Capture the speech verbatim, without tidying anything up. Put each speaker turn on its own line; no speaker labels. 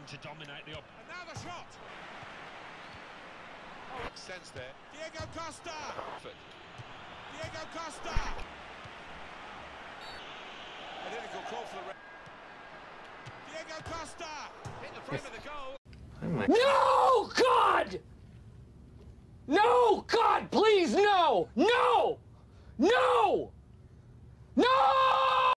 to dominate the op.
And now the shot.
Oh, makes sense there.
Diego Costa.
Effort.
Diego Costa. Identical call for the. Diego Costa. Hit the frame of the goal.
Oh my
No, God! No, God, please, no! No! No! No!